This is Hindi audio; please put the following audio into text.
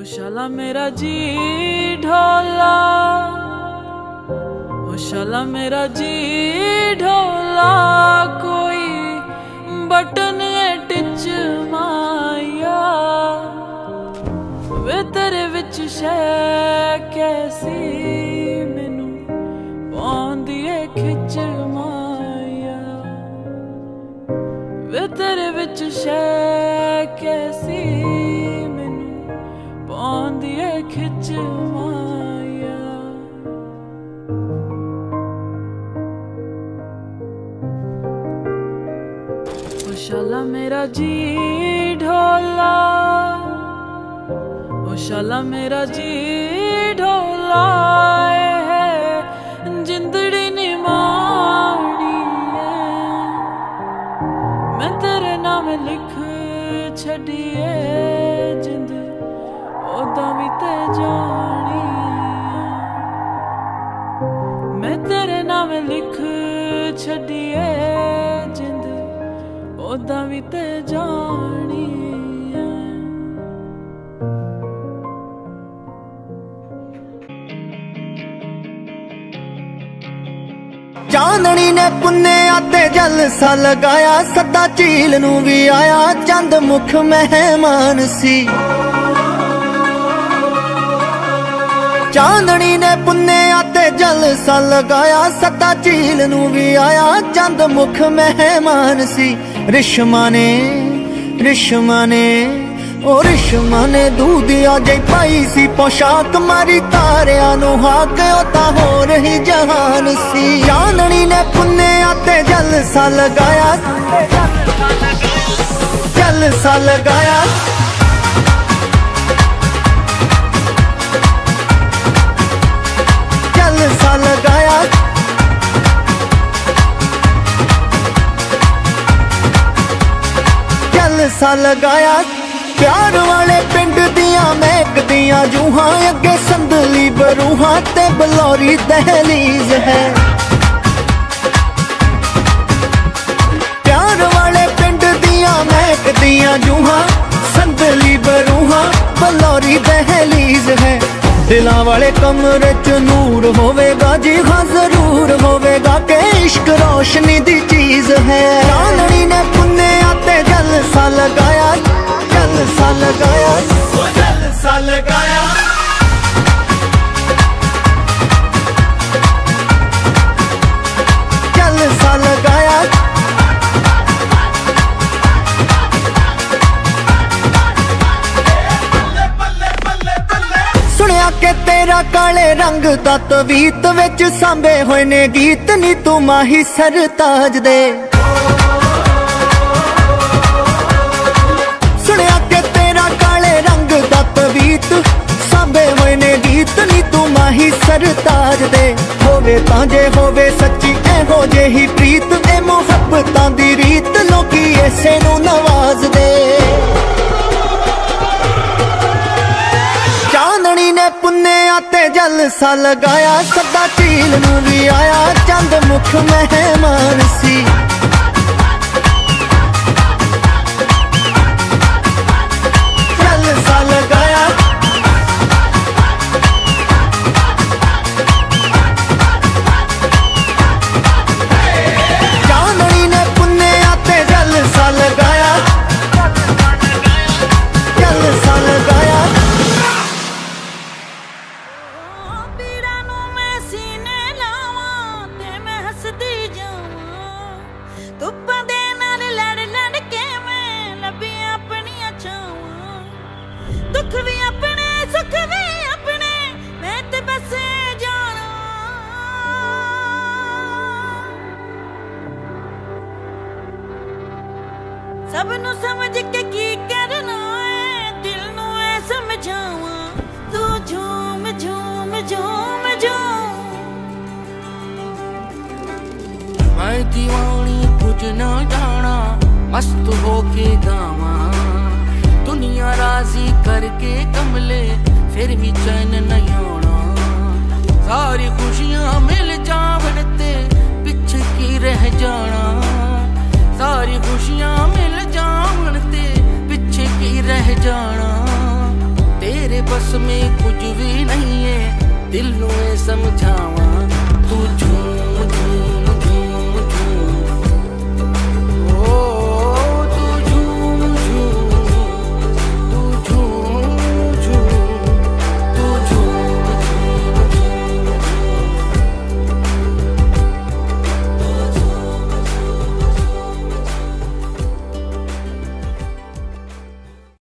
शाला मेरा जी ढोला, ओ शाला मेरा जी ढोला, कोई बटन टिच माया वे तेरे विच शै कैसी मैनू पाउंदी है खिच माया वे तेरे विच शै कैसी मैनू पाउंदी है खिच माया। ओ शाला मेरा जी ढोला, ओ शाला मेरा जी ढोला, है जिंदड़ी नी माड़ी है मैं तेरे नाम लिख छड़िए जिंद ओदा भी ते जानी मैं तेरे नाम लिख छड़िए जिंद ओदा भी ते जानी। चांदनी ने पुन्नेया ते जलसा लगाया, सदा झील नू भी आया चंद मुख मेहमान सी। चांदनी ने पुन्नेया ते जलसा लगाया, सदा झील नू भी आया चंद मुख मेहमान सी। रिश्मा ने ओ रिश्मा ने दूधिया जई पाई सी पोशाक, मारी तारिया नू हाक ओता हो रही जहान सी। चांदनी ने पुन्नेया ते जलसा लगाया, जलसा लगाया, जलसा लगाया, जलसा लगाया। प्यार वाले पिंड दिया महक दिया जूहां, अगे संदली बरूहां ते बलौरी दहलीज है। प्यार वाले पिंड दिया महक दिया जूहां, संदली बरूहां बलौरी दहलीज है। दिलां वाले कमरे च नूर होवेगा जी हाँ जरूर होवेगा, के इश्क रोशनी दी चीज है। चांदनी ने पुन्नेया ते जलसा लगाया, जलसा लगाया, जलसा लगाया, जलसा लगाया। सुनिया के तेरा काले रंग दा तवीत विच सांबे होए ने गीत, नी तू माही सरताज दे। सुनिया के तेरा काले रंग दा तवीत सांबे होए ने गीत, नी तू माही सरताज दे। होवे तां जे होवे सच्ची एहो जेही प्रीत, ए मुहब्बतां दी रीत लोकी ऐसे नू नवाज दे। चांदनी ने पुन्नेया ते जलसा लगाया, सदा झील नू भी आया चंद मुख मेहमान सी। जलसा लगाया, चांदनी ने पुन्नेया ते जलसा लगाया, जलसा लगाया। पीड़ा नू मैं सीने लावां ते मैं हसदी जावां, धुप्पां दे नाल लड़ लड़ के मैं लभी अपनियां छावां। दुख भी अपने सुख भी अपने मैं ते बस जाना। सब नू समझ के की करना है, दिल नू ऐ समझावां। तू झूम झूम झूम झूम, मैं दीवानी कुछ न जाना, मस्त होके गावा। दुनिया राजी करके कमले फिर भी चैन नहीं आना। सारी खुशियां मिल जावन ते पिछ की रह जाना। सारी खुशियां मिल जावन ते पिछे की रह जाना। तेरे बस बस में कुछ भी नहीं है, दिल नूं समझावा।